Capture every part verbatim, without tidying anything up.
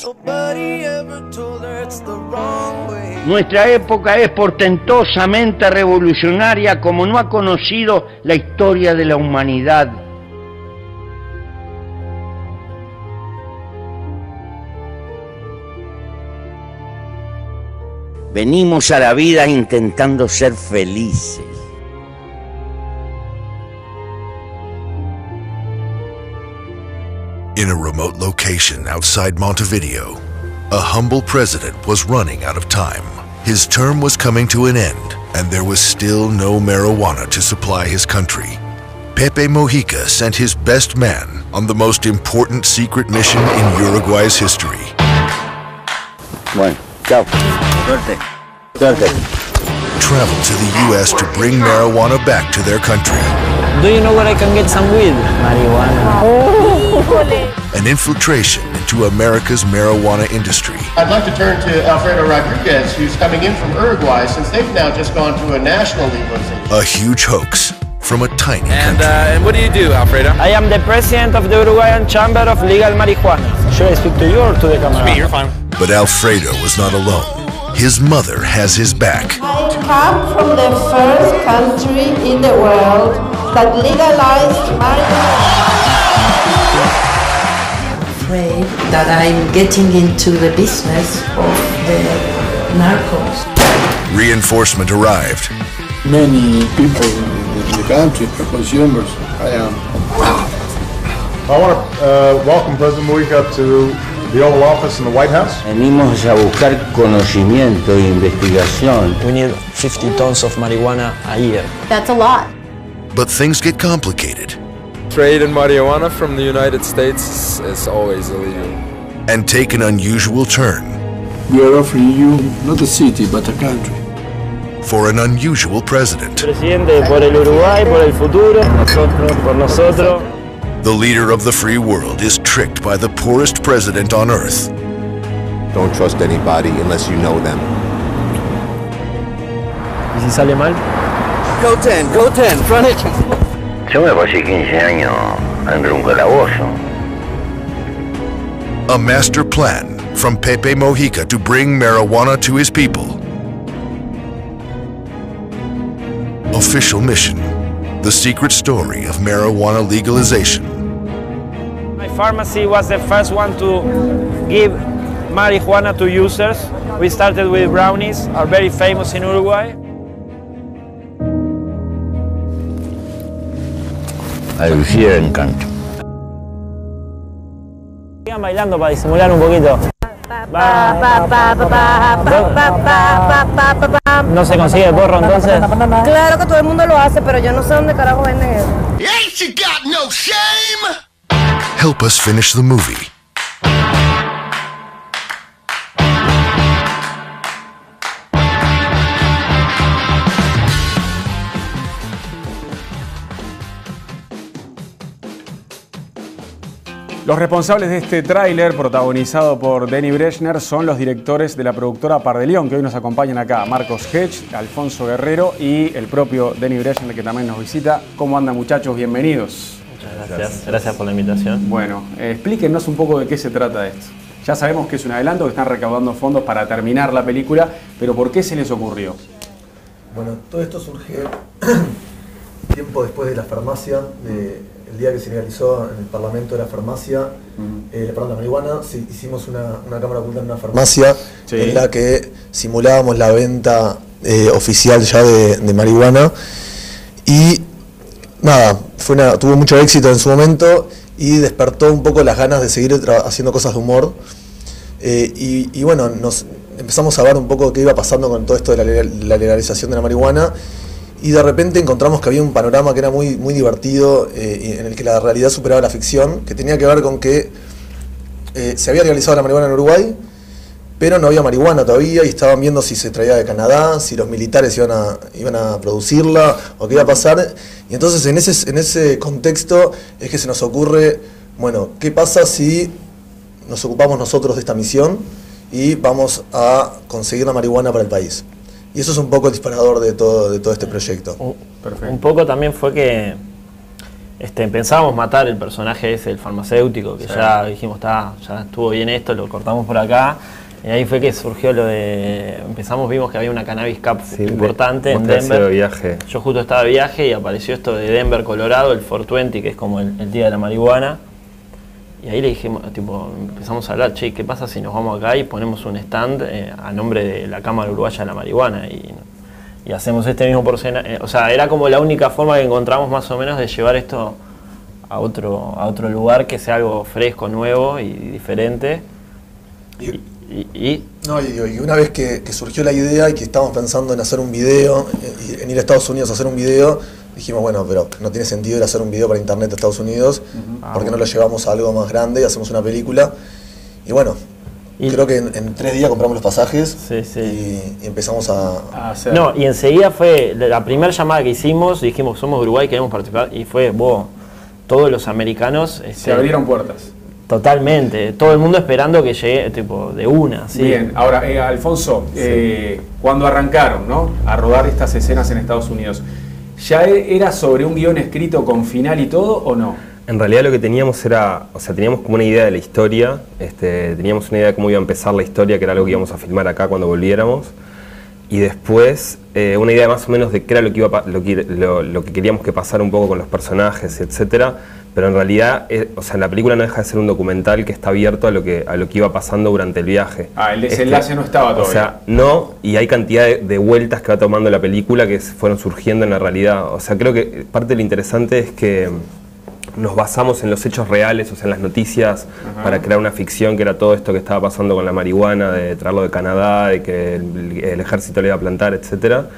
Nuestra época es portentosamente revolucionaria como no ha conocido la historia de la humanidad. Venimos a la vida intentando ser felices. In a remote location outside Montevideo, a humble president was running out of time. His term was coming to an end, and there was still no marijuana to supply his country. Pepe Mojica sent his best man on the most important secret mission in Uruguay's history. Bueno, chao. Suerte. Suerte. Traveled to the U S to bring marijuana back to their country. Do you know where I can get some weed? Marijuana. Oh. An infiltration into America's marijuana industry. I'd like to turn to Alfredo Rodriguez, who's coming in from Uruguay, since they've now just gone to a national legalization. A huge hoax from a tiny and, country. Uh, and what do you do, Alfredo? I am the president of the Uruguayan Chamber of Legal Marijuana. Should I speak to you or to the camera? Me, you're fine. But Alfredo was not alone. His mother has his back. I come from the first country in the world that legalized marijuana. Afraid that I'm getting into the business of the narcos. Reinforcement arrived. Many people in the country are consumers. I am. I want to uh, welcome President Mojica to the Oval Office in the White House. Venimos a buscar conocimiento e investigación. We need fifty tons of marijuana a year. That's a lot. But things get complicated. Trade in marijuana from the United States is always illegal. And take an unusual turn. We are offering you not a city, but a country. For an unusual president. Presidente, por el Uruguay, por el futuro, nosotros, por nosotros. The leader of the free world is tricked by the poorest president on earth. Don't trust anybody unless you know them. ¿Y si sale mal? Go ten, go ten, front it. Yo me pasé quince años dentro de un calabozo. A master plan from Pepe Mojica to bring marijuana to his people. Official mission. The secret story of marijuana legalization. My pharmacy was the first one to give marijuana to users. We started with brownies, are very famous in Uruguay. A lucir el encanto. Sigan bailando para disimular un poquito. ¿No se consigue el porro entonces? Claro que todo el mundo lo hace, pero yo no sé dónde carajo venden eso. Ain't you got no shame? Help us finish the movie. Los responsables de este tráiler, protagonizado por Denny Brechner, son los directores de la productora Par de León, que hoy nos acompañan acá. Marcos Hedge, Alfonso Guerrero y el propio Denny Brechner, que también nos visita. ¿Cómo andan, muchachos? Bienvenidos. Muchas gracias. Gracias por la invitación. Bueno, eh, explíquenos un poco de qué se trata esto. Ya sabemos que es un adelanto, que están recaudando fondos para terminar la película, pero ¿por qué se les ocurrió? Bueno, todo esto surge tiempo después de la farmacia, de el día que se legalizó en el Parlamento de la farmacia, uh-huh. eh, perdón, la marihuana, sí, hicimos una, una cámara oculta en una farmacia, sí. En la que simulábamos la venta eh, oficial ya de, de marihuana, y nada, fue una, tuvo mucho éxito en su momento y despertó un poco las ganas de seguir haciendo cosas de humor, eh, y, y bueno, nos empezamos a ver un poco qué iba pasando con todo esto de la, la legalización de la marihuana. Y de repente encontramos que había un panorama que era muy, muy divertido, eh, en el que la realidad superaba la ficción, que tenía que ver con que eh, se había legalizado la marihuana en Uruguay, pero no había marihuana todavía y estaban viendo si se traía de Canadá, si los militares iban a, iban a producirla o qué iba a pasar. Y entonces en ese, en ese contexto es que se nos ocurre, bueno, ¿qué pasa si nos ocupamos nosotros de esta misión y vamos a conseguir la marihuana para el país? Y eso es un poco el disparador de todo, de todo este proyecto. Un, Perfecto. Un poco también fue que Este, pensábamos matar el personaje ese, el farmacéutico, que sí. ya dijimos, está, ya estuvo bien esto, lo cortamos por acá. Y ahí fue que surgió lo de... Empezamos, vimos que había una Cannabis Cup sí, importante en Denver. Viaje. Yo justo estaba de viaje y apareció esto de Denver, Colorado, el cuatrocientos veinte, que es como el, el día de la marihuana. Y ahí le dijimos, tipo, empezamos a hablar, che, ¿qué pasa si nos vamos acá y ponemos un stand eh, a nombre de la Cámara Uruguaya de la Marihuana? Y, y hacemos este mismo porcentaje. Eh, o sea, era como la única forma que encontramos más o menos de llevar esto a otro, a otro lugar, que sea algo fresco, nuevo y diferente. Y, y, y, no, y, y una vez que, que surgió la idea y que estábamos pensando en hacer un video, en, en ir a Estados Unidos a hacer un video, dijimos, bueno, pero no tiene sentido ir a hacer un video para internet a Estados Unidos, uh-huh. ah, ¿por qué no lo llevamos a algo más grande y hacemos una película? Y bueno, y creo que en, en tres días compramos los pasajes sí, sí. Y, y empezamos a, a hacer. No, y enseguida fue la primera llamada que hicimos, dijimos, somos de Uruguay, queremos participar, y fue, vos, todos los americanos... Se este, abrieron puertas. Totalmente, todo el mundo esperando que llegue, tipo, de una. ¿sí? Bien, ahora, eh, Alfonso, sí. eh, cuando arrancaron, ¿no?, a rodar estas escenas en Estados Unidos, ¿ya era sobre un guión escrito con final y todo o no? En realidad lo que teníamos era, o sea, teníamos como una idea de la historia, este, teníamos una idea de cómo iba a empezar la historia, que era algo que íbamos a filmar acá cuando volviéramos, y después eh, una idea más o menos de qué era lo que, iba, lo, que, lo, lo que queríamos que pasara un poco con los personajes, etcétera. Pero en realidad, eh, o sea, la película no deja de ser un documental que está abierto a lo que, a lo que iba pasando durante el viaje. Ah, el desenlace este, no estaba todavía. O sea, no, y hay cantidad de, de vueltas que va tomando la película que fueron surgiendo en la realidad. O sea, creo que parte de lo interesante es que nos basamos en los hechos reales, o sea, en las noticias, ajá, para crear una ficción que era todo esto que estaba pasando con la marihuana, de traerlo de Canadá, de que el, el ejército le iba a plantar, etcétera.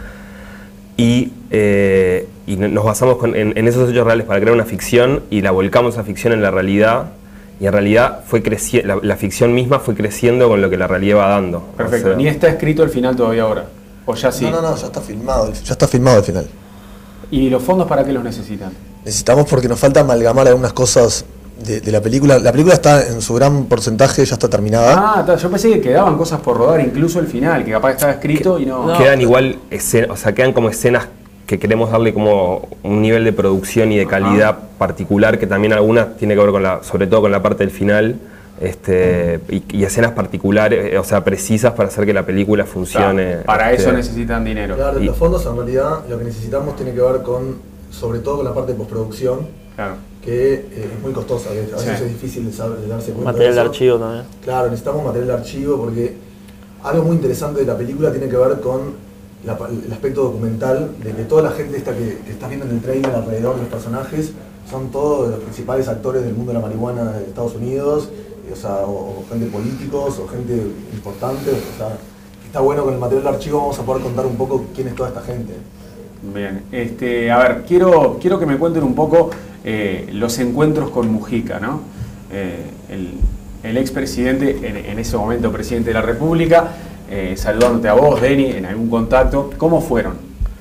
Y, eh, y nos basamos con, en, en esos hechos reales para crear una ficción y la volcamos esa ficción en la realidad, y en realidad fue creci- la, la ficción misma fue creciendo con lo que la realidad va dando. Perfecto. O sea, ¿ni está escrito el final todavía ahora? ¿O ya sí? No, no, no, ya está filmado, ya está filmado el final. ¿Y los fondos para qué los necesitan? Necesitamos porque nos falta amalgamar algunas cosas de, de la película. La película está en su gran porcentaje, ya está terminada. Ah, yo pensé que quedaban cosas por rodar, incluso el final, que capaz estaba escrito que, y no... Quedan no. igual, escena, o sea, quedan como escenas que queremos darle como un nivel de producción y de calidad Ajá. particular, que también algunas tiene que ver con la, sobre todo con la parte del final, este, y, y escenas particulares, o sea, precisas para hacer que la película funcione. Claro, para este, eso necesitan dinero. Claro, y, los fondos en realidad lo que necesitamos tiene que ver con, sobre todo con la parte de postproducción, claro, que eh, es muy costosa, que a veces sí. es difícil de, saber, de darse cuenta. Material de, de archivo también. Claro, necesitamos material de archivo porque algo muy interesante de la película tiene que ver con la, el aspecto documental, de que toda la gente esta que, que estás viendo en el trailer alrededor de los personajes son todos los principales actores del mundo de la marihuana de Estados Unidos, o sea, o, o gente políticos, o gente importante, o sea, está bueno con el material de archivo vamos a poder contar un poco quién es toda esta gente. Bien, este, a ver, quiero, quiero que me cuenten un poco eh, los encuentros con Mujica, ¿no? Eh, el, el expresidente, en, en ese momento presidente de la República, eh, saludándote a vos, Denny, en algún contacto, ¿cómo fueron?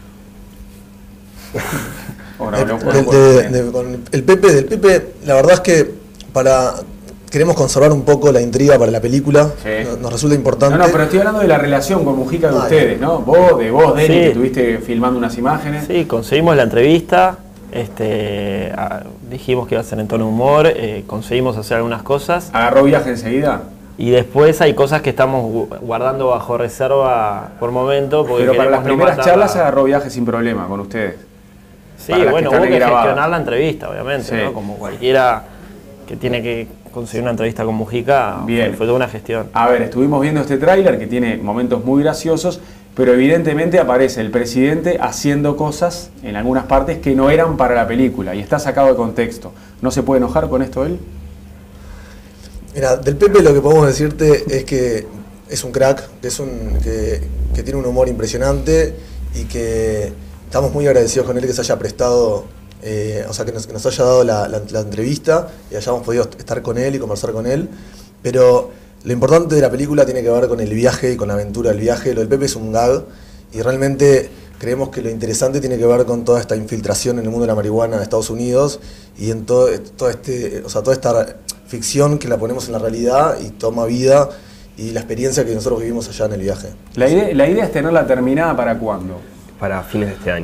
oh, no, no, de, de, de, con el Pepe, del Pepe, la verdad es que para... Queremos conservar un poco la intriga para la película, sí. nos, nos resulta importante. No, no, pero estoy hablando de la relación con Mujica de ah, ustedes, ¿no? Vos, de vos, Denny, sí. que estuviste filmando unas imágenes. Sí, conseguimos la entrevista, este, a, dijimos que iba a ser en tono de humor, eh, conseguimos hacer algunas cosas. ¿Agarró viaje enseguida? Y después hay cosas que estamos guardando bajo reserva por momento. Porque pero para las primeras no charlas agarró viaje sin problema con ustedes. Sí, bueno, hubo que gestionar la entrevista, obviamente, sí. ¿no? Como cualquiera que tiene que conseguir una entrevista con Mujica, Bien. Fue, fue toda una gestión. A ver, estuvimos viendo este tráiler que tiene momentos muy graciosos, pero evidentemente aparece el presidente haciendo cosas en algunas partes que no eran para la película y está sacado de contexto. ¿No se puede enojar con esto él? Mira, del Pepe lo que podemos decirte es que es un crack, que, es un, que, que tiene un humor impresionante y que estamos muy agradecidos con él que se haya prestado... Eh, o sea, que nos, que nos haya dado la, la, la entrevista y hayamos podido estar con él y conversar con él, pero lo importante de la película tiene que ver con el viaje y con la aventura del viaje. Lo del Pepe es un gag y realmente creemos que lo interesante tiene que ver con toda esta infiltración en el mundo de la marihuana en Estados Unidos y en todo, todo este, o sea, toda esta ficción que la ponemos en la realidad y toma vida y la experiencia que nosotros vivimos allá en el viaje. La idea, la idea es tenerla terminada ¿para cuándo? Para fines de este año.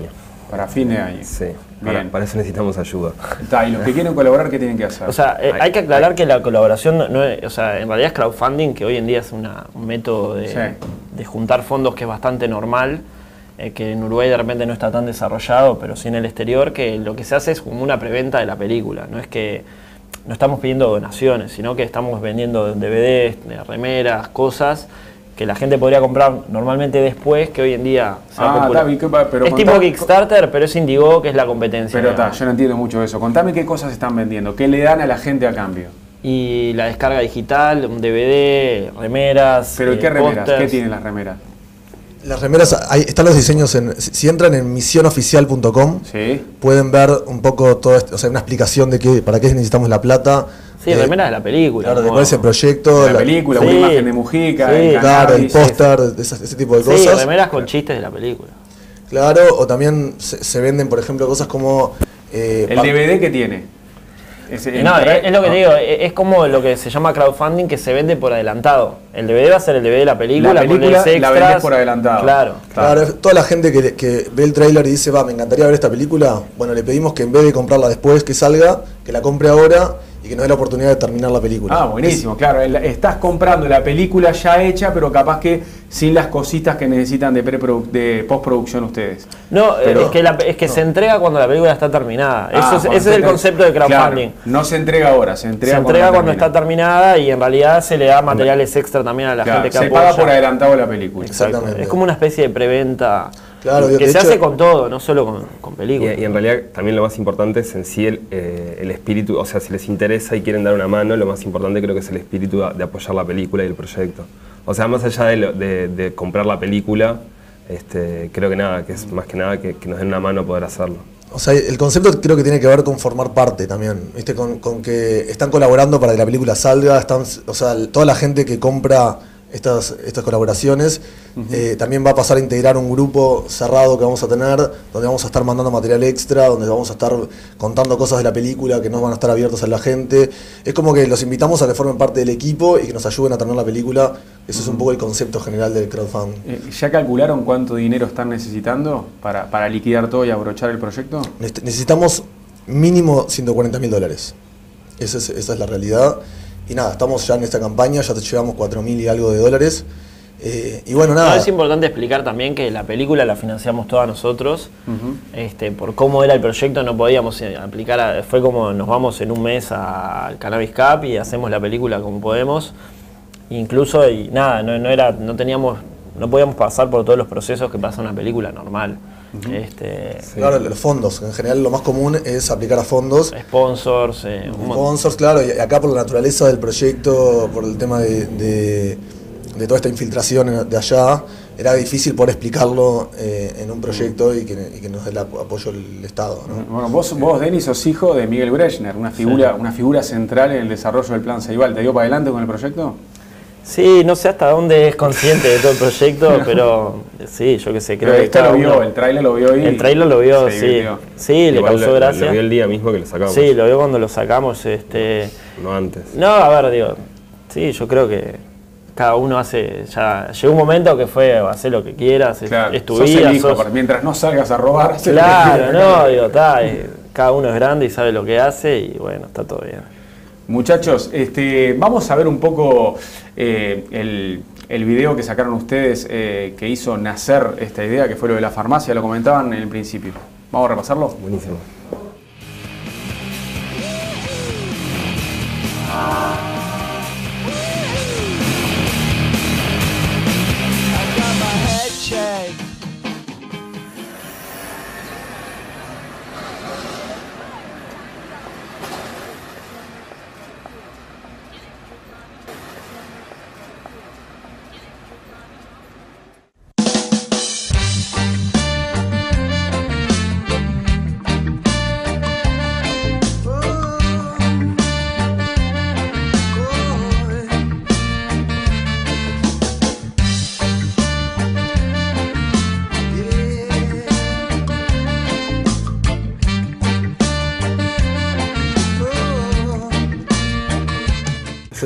Para fin de año. Sí, bien. Para, para eso necesitamos ayuda. Está, y los que quieren colaborar, ¿qué tienen que hacer? O sea, eh, hay que aclarar que la colaboración, no, no es, o sea, en realidad es crowdfunding, que hoy en día es una, un método de, Sí. de juntar fondos que es bastante normal, eh, que en Uruguay de repente no está tan desarrollado, pero sí en el exterior, que lo que se hace es como una preventa de la película. No es que no estamos pidiendo donaciones, sino que estamos vendiendo D V Ds, de remeras, cosas que la gente podría comprar normalmente después, que hoy en día se Ah, popular. está bien, ¿qué pa- pero es contá- tipo Kickstarter, pero es Indiegogo, que es la competencia. Pero está, digamos. yo no entiendo mucho eso. Contame qué cosas están vendiendo, qué le dan a la gente a cambio. Y la descarga digital, un D V D, remeras. Pero ¿y eh, qué remeras? pósters. ¿Qué tienen las remeras? Las remeras, ahí están los diseños, en, si si entran en misión oficial punto com, Sí. pueden ver un poco todo esto, o sea, una explicación de qué, para qué necesitamos la plata. Sí, eh, remeras de la película. Claro, de como- cuál es el proyecto. La película, Sí. una imagen de Mujica, Sí. el Claro, el cannabis, póster, ese, ese tipo de Sí, cosas. remeras con chistes de la película. Claro, o también se, se venden, por ejemplo, cosas como... eh, ¿El par- D V D qué tiene? Ese- Y no, el- es, es lo que no. te digo, es, es como lo que se llama crowdfunding, que se vende por adelantado. El D V D va a ser el D V D de la película, La con película los la extras. vendés por adelantado. Claro. Claro, es toda la gente que, que ve el tráiler y dice, va, me encantaría ver esta película, bueno, le pedimos que en vez de comprarla después que salga, que la compre ahora y que nos dé la oportunidad de terminar la película. Ah, buenísimo, claro. el- Estás comprando la película ya hecha, pero capaz que sin las cositas que necesitan de, preprodu- de postproducción ustedes. No, Pero- es que, la- es que se entrega cuando la película está terminada. Ah, Eso es- cuando ese es el está- concepto de crowdfunding. Claro, no se entrega ahora, se entrega, Se entrega cuando termina. está terminada y en realidad se le da materiales extra también a la Claro, gente que se apoya. paga por adelantado la película. Exacto. Exactamente. Es como una especie de preventa Claro, que de se hecho- hace con todo, no solo con, con Y, películas. y en realidad también lo más importante es en sí el, eh, el espíritu, o sea, si les interesa y quieren dar una mano, lo más importante creo que es el espíritu de apoyar la película y el proyecto. O sea, más allá de, lo- de- de comprar la película, este, creo que nada, que es más que nada que, que nos den una mano a poder hacerlo. O sea, el concepto creo que tiene que ver con formar parte también, ¿viste? Con, con que están colaborando para que la película salga, están, o sea, toda la gente que compra estas, estas colaboraciones eh, también va a pasar a integrar un grupo cerrado que vamos a tener, donde vamos a estar mandando material extra, donde vamos a estar contando cosas de la película que no van a estar abiertas a la gente. Es como que los invitamos a que formen parte del equipo y que nos ayuden a terminar la película. Eso es un poco el concepto general del crowdfunding. Eh, ¿Ya calcularon cuánto dinero están necesitando para, para liquidar todo y abrochar el proyecto? Nece- Necesitamos mínimo ciento cuarenta mil dólares. Esa es, esa es la realidad. Y nada, estamos ya en esta campaña, ya te llevamos cuatro mil y algo de dólares. Eh, y bueno, No, nada. es importante explicar también que la película la financiamos todas nosotros. este, por cómo era el proyecto no podíamos eh, aplicar, a- fue como nos vamos en un mes al Cannabis Cup y hacemos la película como podemos. Incluso, y nada, no, no, era, no teníamos, no podíamos pasar por todos los procesos que pasa una película normal. este, Claro, los fondos. En general lo más común es aplicar a fondos. Sponsors, eh, un montón. Sponsors, claro, y acá por la naturaleza del proyecto, por el tema de, de, de toda esta infiltración de allá, era difícil poder explicarlo eh, en un proyecto y que, y que nos dé el ap- apoyo el Estado, ¿no? Bueno, vos, vos Denis, sos hijo de Miguel Brechner, una figura, una figura central en el desarrollo del Plan Ceibal. ¿Te dio para adelante con el proyecto? Sí, no sé hasta dónde es consciente de todo el proyecto, pero sí, yo qué sé, creo Pero que esto cada lo vio, uno- el tráiler lo vio y El tráiler lo vio, se sí. divirtió. Sí, le Igual causó lo- gracia. Lo vio el día mismo que lo sacamos. Sí, lo vio cuando lo sacamos. Este... No antes. No, a ver, digo, sí, yo creo que cada uno hace, ya llegó un momento que fue hacer lo que quieras, es- Claro, es tu sos vida. el hijo, sos- para- mientras no salgas a robar. haz lo que Claro, quieras. no, digo, está, eh, cada uno es grande y sabe lo que hace y bueno, está todo bien. Muchachos, este, vamos a ver un poco eh, el, el video que sacaron ustedes eh, que hizo nacer esta idea, que fue lo de la farmacia, lo comentaban en el principio. ¿Vamos a repasarlo? Buenísimo.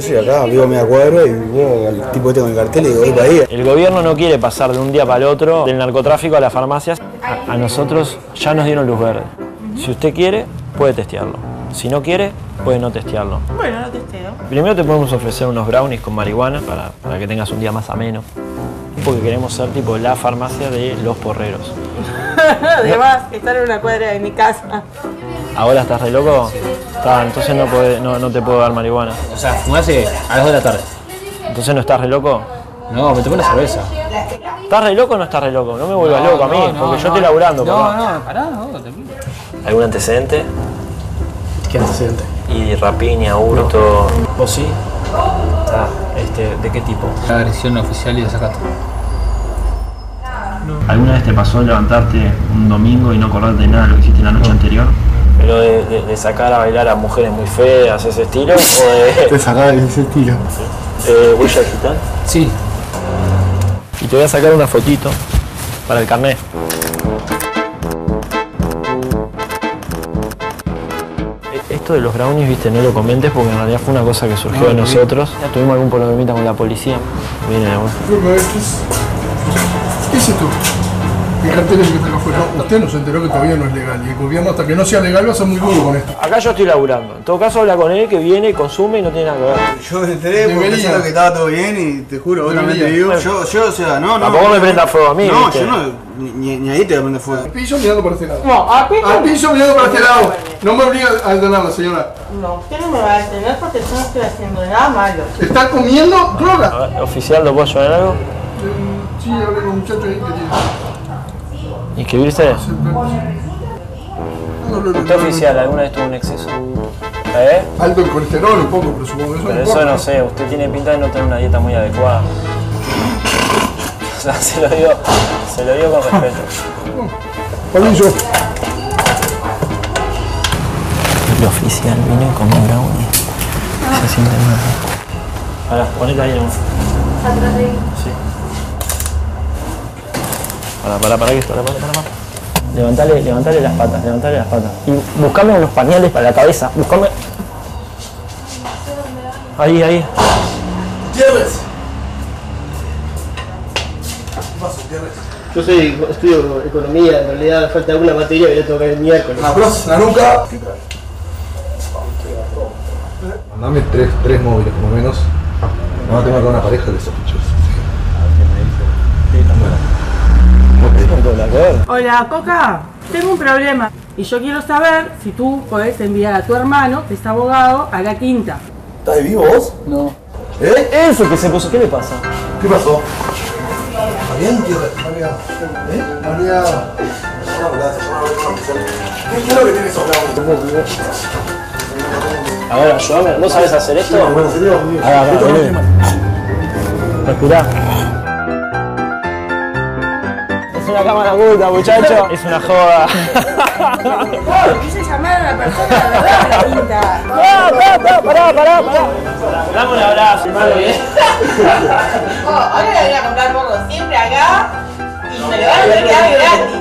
soy acá, vivo a media cuadra y veo al tipo este con el cartel y digo, voy para ahí. El gobierno no quiere pasar de un día para el otro del narcotráfico a las farmacias. A, a nosotros ya nos dieron luz verde. Si usted quiere, puede testearlo. Si no quiere, puede no testearlo. Bueno, lo testeo. Primero te podemos ofrecer unos brownies con marihuana para, para que tengas un día más ameno. Porque queremos ser tipo la farmacia de los porreros. Además, estar en una cuadra de mi casa. ¿Ahora estás re loco? Está, entonces no, podés, no, no te puedo dar marihuana. O sea, fumase a las dos de la tarde. ¿Entonces no estás re loco? No, me tomé una cerveza. ¿Estás re loco o no estás re loco? No me vuelvas no, loco a mí, no, no, porque yo no, estoy laburando, No, papá. no, pará, no, tranquilo. ¿Algún antecedente? ¿Qué antecedente? Y rapiña, hurto. ¿Vos sí? Ah, este, ¿de qué tipo? La agresión oficial y desacato. ¿Alguna vez te pasó levantarte un domingo y no acordarte de nada de lo que hiciste la noche anterior? ¿Pero de, de, de sacar a bailar a mujeres muy feas, ese estilo? ¿O de, Te sacaba de ese estilo. de huella digital? Sí. Y te voy a sacar una fotito para el carnet. Esto de los brownies, viste, no lo comentes porque en realidad fue una cosa que surgió No, de no, nosotros. Ya tuvimos algún problemita con la policía. Viene de vuelta. ¿Qué es, ¿Qué es esto? ¿Qué carteles que está acá afuera? Usted no se enteró que todavía no es legal y el gobierno hasta que no sea legal va a ser muy duro con esto. Acá yo estoy laburando. En todo caso habla con él que viene, consume y no tiene nada que ver. Yo me enteré porque Debería. pensaba que estaba todo bien y te juro, vos también te digo. Yo, yo, o sea, no, no. Tampoco me prenda fuego a mí, No, ¿viste? yo no, ni, ni ahí te voy a prender fuego. Al piso mirando para este lado. No, al piso. Al piso mirando para este lado. No me obliga a detenerla, señora. No, usted no me va a detener porque yo no estoy haciendo nada malo. ¿Está comiendo droga? A ver, oficial, ¿lo puedo ayudar en algo? Sí, hablé con un muchacho ahí que tiene. ¿Inscribirse? ¿Usted oficial alguna vez tuvo un exceso? ¿Eh? Alto el colesterol un poco, pero supongo que eso Pero no eso importa. no sé, usted tiene pinta de no tener una dieta muy adecuada. O sea, se lo digo, se lo digo con respeto. Palillo. El oficial viene con un brownie. Se siente mal. Pará, ponete ahí, ¿no? ¿Atrás de ahí? Sí. Pará, pará, pará, que esto, pará, pará, pará. Levantale, levantale las patas, levantale las patas. Y buscame unos pañales para la cabeza, buscame. Ahí, ahí. Tierres. Yo soy, estudio economía, en realidad falta alguna materia que le toca el miércoles. Abrazo, la nuca. Mandame tres, tres móviles, por lo menos. No, tengo acá una pareja de sospechosos. Hola, Coca. Tengo un problema y yo quiero saber si tú podés enviar a tu hermano, que es abogado, a la quinta. ¿Estás vivo vos? No. ¿Eh? Eso que se puso, ¿qué le pasa? ¿Qué pasó? Mariano, María. ¿Eh? María. ¿Qué es lo que tienes hablado? A ver, ayúdame, ¿vos sabés hacer esto? Sí, bueno, sería un día. Ah, va, vení. Respirá. Es una cámara oculta, muchacho. Es una joda. Oh, quise llamar a la persona de verdad a la quinta. No, no, no, pará, pará, pará. Dame un abrazo, madre. Oh, ahora le voy a comprar poco siempre acá y me lo van a tener que dar gratis.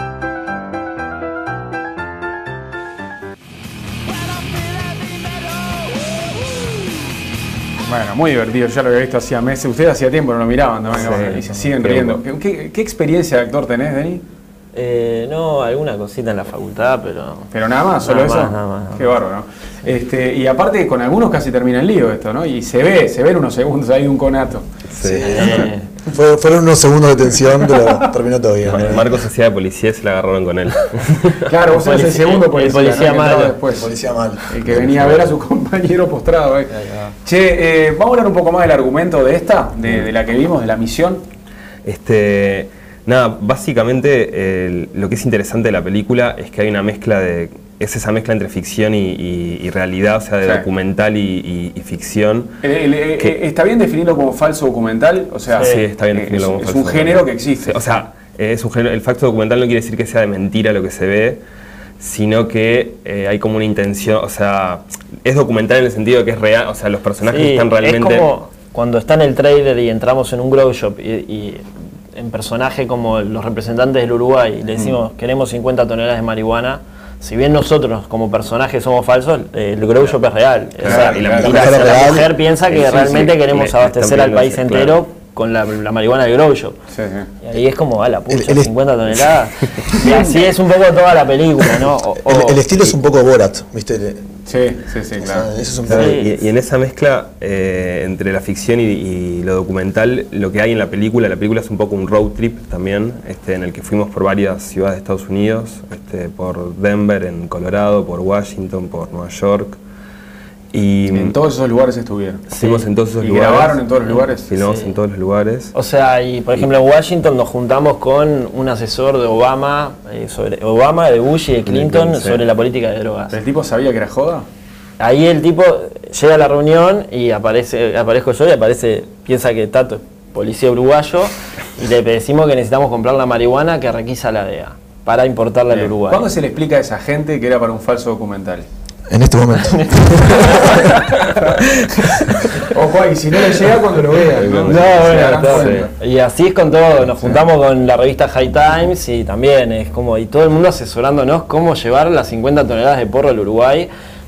Bueno, muy divertido, ya lo había visto hacía meses. Ustedes hacía tiempo no lo miraban también, Sí, ¿no? Y se siguen tiempo. riendo. ¿Qué, qué, qué experiencia de actor tenés, Denis? Eh, no, alguna cosita en la facultad, pero... Pero nada más, solo Nada eso. más, nada más, nada Qué bárbaro. Este, y aparte con algunos casi termina el lío esto, ¿no? Y se ve, se ven unos segundos ahí de un conato. Sí. Eh, Fue- fueron unos segundos de tensión, pero terminó todo bien. Mar- Marcos hacía de policía y se la agarraron con él. Claro, vos eres el segundo el policía, policía ¿no? Que entraba malo. después. El policía mal. El que venía a ver a su compañero postrado ahí. Che, eh, vamos a hablar un poco más del argumento de esta, de, de la que vimos, de la misión. Este, nada, básicamente el- lo que es interesante de la película es que hay una mezcla de... Es esa mezcla entre ficción y, y- y realidad, o sea, de Sí. documental y, y- y ficción. El- el- el- Que- ¿Está bien definirlo como falso documental? O sea, Sí, está bien eh, definirlo es, como es falso un género documental. que existe. Sí, o sea, es un género, el facto documental no quiere decir que sea de mentira lo que se ve, sino que eh, hay como una intención, o sea, es documental en el sentido de que es real, o sea, los personajes sí, están realmente... es como cuando está en el trailer y entramos en un grow shop y, y en personaje como los representantes del Uruguay y le decimos queremos cincuenta toneladas de marihuana, si bien nosotros como personajes somos falsos, eh, el grow shop es real. Claro, o sea, y y la la, mujer y la- es la real. mujer piensa que Sí, sí, realmente sí. queremos Le- abastecer están al país viendo, entero claro. con la, la marihuana del grow shop. Sí, sí. Y ahí es como, a la pucha, El- el- cincuenta toneladas. Y así es un poco toda la película, ¿no? O- o- El, el estilo es un poco Borat, ¿viste? Sí, sí, sí, O claro. sea, eso es un Claro, poco... y, y en esa mezcla eh, entre la ficción y, y lo documental, lo que hay en la película, la película es un poco un road trip también, este, en el que fuimos por varias ciudades de Estados Unidos, este, por Denver, en Colorado, por Washington, por Nueva York. Y En todos esos lugares estuvieron. Fuimos en todos esos ¿Y lugares. grabaron en todos los lugares? Filmamos Sí. en todos los lugares. O sea, y por ejemplo en Washington nos juntamos con un asesor de Obama, eh, sobre Obama, de Bush y de Clinton, Sí. sobre la política de drogas. ¿El tipo sabía que era joda? Ahí el tipo llega a la reunión y aparece, aparezco yo y aparece, piensa que Tato es policía uruguayo y le decimos que necesitamos comprar la marihuana que requisa la D E A para importarla al Bien. Uruguay. ¿Cuándo se le explica a esa gente que era para un falso documental? En este momento. Ojo, y si no le llega cuando lo vean, ¿no? No, Se bueno, darán todo. cuenta. Y así es con todo, nos juntamos con la revista High Times y también es como, y todo el mundo asesorándonos cómo llevar las cincuenta toneladas de porro al Uruguay.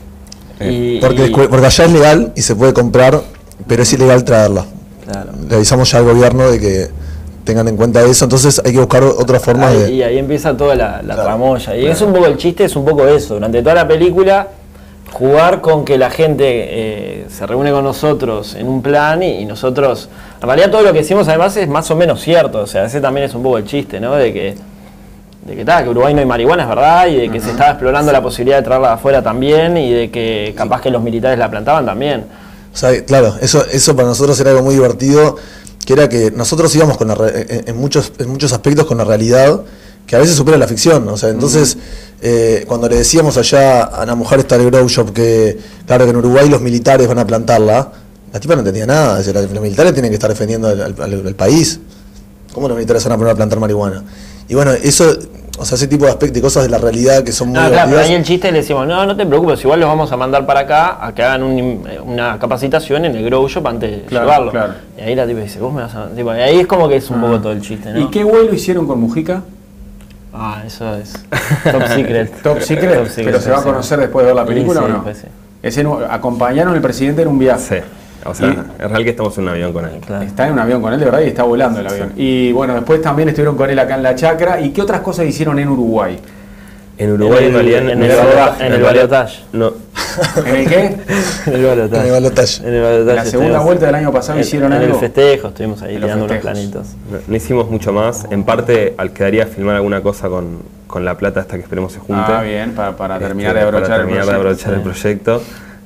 Y, Porque, y- porque allá es legal y se puede comprar, pero es ilegal traerla. Claro. Le avisamos ya al gobierno de que tengan en cuenta eso, entonces hay que buscar otra forma Ahí- de... Y ahí empieza toda la, la tramoya. Y es un poco el chiste, es un poco eso. Durante toda la película, jugar con que la gente eh, se reúne con nosotros en un plan y, y nosotros. En realidad, todo lo que decimos además es más o menos cierto. O sea, ese también es un poco el chiste, ¿no? De que. De que, ta, que Uruguay no hay marihuana, es verdad, y de que se estaba explorando la posibilidad de traerla de afuera también, y de que capaz que los militares la plantaban también. O sea, claro, eso, eso para nosotros era algo muy divertido, que era que nosotros íbamos con la re- en, en muchos, en muchos aspectos con la realidad, que a veces supera la ficción. O sea, entonces, eh, cuando le decíamos allá a la mujer esta del grow shop que, claro, que en Uruguay los militares van a plantarla, la tipa no entendía nada. O sea, los militares tienen que estar defendiendo al, al- al- al país. ¿Cómo los militares van a poner a plantar marihuana? Y bueno, eso, o sea, ese tipo de aspectos, de cosas de la realidad que son muy No, claro, pero divertidas. ahí el chiste le decimos, no, no te preocupes, igual los vamos a mandar para acá a que hagan un- una capacitación en el Grow Shop antes de Claro, llevarlo. claro. Y ahí la tipa dice, vos me vas a... tipo, y ahí es como que es un poco todo el chiste, ¿no? ¿Y qué vuelo hicieron con Mujica? Ah, eso es top secret. Top secret, Top secret, pero se va a sí. conocer después de ver la película Sí, o sí, no? pues sí. Ese nu- acompañaron al presidente en un viaje. Sí. O sea, Y- es real que estamos en un avión con él. Está en un avión con él, de verdad, y está volando el avión. Y bueno, después también estuvieron con él acá en la chacra. ¿Y qué otras cosas hicieron en Uruguay? En Uruguay, En en, el- realidad. en no el era- balota- en el balotaje. No. ¿En el qué? En el balotaje. En el balotaje. En el balotaje La segunda estuvimos- vuelta del año pasado en- hicieron en algo. el festejo, estuvimos ahí En los tirando unos festejos. planitos. No, no hicimos mucho más. En parte, al quedaría filmar alguna cosa con, con la plata hasta que esperemos se junte. Ah, bien, para, para Este, terminar de abrochar para terminar el de proyecto. abrochar el Sí. proyecto.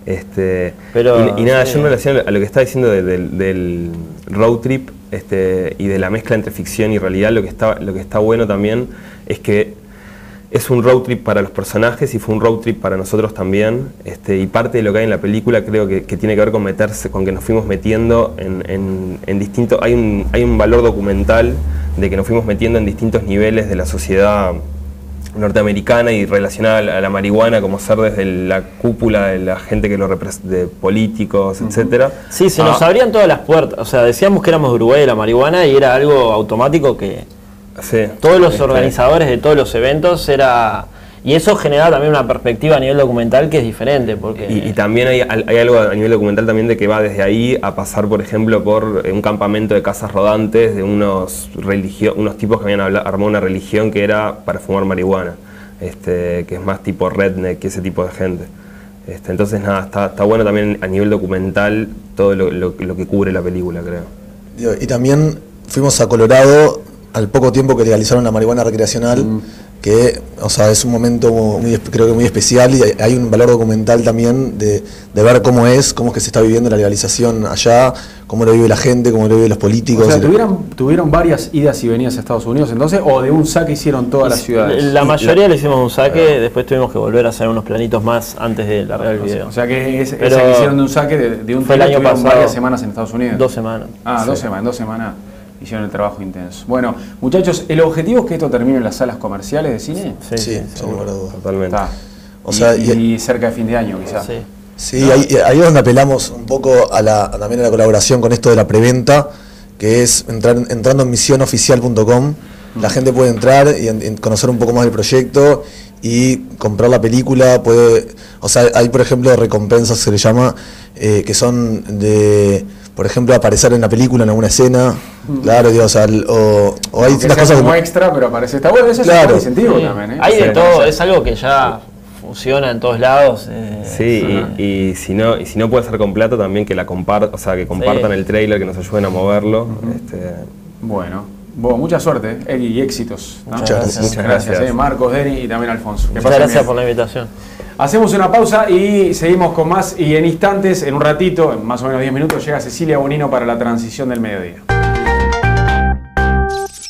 Este, Pero, y, y nada, sí. yo en relación a lo que estaba diciendo de- del, del road trip este, y de la mezcla entre ficción y realidad, lo que está, lo que está bueno también es que es un road trip para los personajes y fue un road trip para nosotros también. Este, y parte de lo que hay en la película creo que, que tiene que ver con meterse, con que nos fuimos metiendo en, en, en distintos. Hay un, hay un valor documental de que nos fuimos metiendo en distintos niveles de la sociedad norteamericana y relacionada a la, a la marihuana, como ser desde la cúpula de la gente que lo representa, de políticos, etcétera. Sí, se nos Ah, abrían todas las puertas. O sea, decíamos que éramos de Uruguay de la marihuana y era algo automático que sí, todos los este, organizadores de todos los eventos era... Y eso generaba también una perspectiva a nivel documental que es diferente, porque... Y, y también hay, hay algo a nivel documental también de que va desde ahí a pasar, por ejemplo, por un campamento de casas rodantes de unos religio unos tipos que habían habla- armado una religión que era para fumar marihuana, este, que es más tipo redneck que ese tipo de gente. Este, entonces nada, está, está bueno también a nivel documental todo lo, lo- lo que cubre la película, creo. Digo, y también fuimos a Colorado al poco tiempo que legalizaron la marihuana recreacional, que, o sea, es un momento muy, creo que muy especial, y hay, hay un valor documental también de, de ver cómo es, cómo es que se está viviendo la legalización allá, cómo lo vive la gente, cómo lo viven los políticos. O sea, y- ¿tuvieron, ¿tuvieron varias idas y venidas a Estados Unidos entonces? ¿O de un saque hicieron todas las ciudades? La mayoría le hicimos un saque, después tuvimos que volver a hacer unos planitos más antes de largar el video. O sea que es, Pero esa que hicieron de un saque de, de un fue el tiro, año tuvieron pasado. varias semanas en Estados Unidos. Dos semanas. Ah, Sí. dos semanas, dos semanas hicieron el trabajo intenso. Bueno, muchachos, ¿el objetivo es que esto termine en las salas comerciales de cine? Sí, Sí, sin lugar a dudas. Totalmente. Está. O y, sea, y, y- cerca de fin de año, quizás. Sí. Sí, ahí, ahí es donde apelamos un poco a la, también a la colaboración con esto de la preventa, que es entrar, entrando en misión oficial punto com. La gente puede entrar y en- en conocer un poco más del proyecto y comprar la película. Puede, o sea, hay por ejemplo recompensas, se le llama, eh, que son de, por ejemplo, aparecer en la película en alguna escena. Mm. Claro, digo, o, sea, o, o hay distintas cosas como que, extra, pero aparece. Está bueno, eso claro. es un incentivo sí. también, ¿eh? Hay de sí, todo, sí. es algo que ya funciona en todos lados. Eh, sí, y, y si no y si no puede ser con plata, también que la compartan, o sea, que compartan sí. el trailer, que nos ayuden a moverlo. Uh-huh. este... Bueno, bueno, mucha suerte, Eli, y éxitos. ¿no? Muchas gracias. Muchas gracias, gracias. Eh, Marcos, Denny y también Alfonso. Muchas gracias bien. por la invitación. Hacemos una pausa y seguimos con más, y en instantes, en un ratito, en más o menos diez minutos, llega Cecilia Bonino para la transición del mediodía.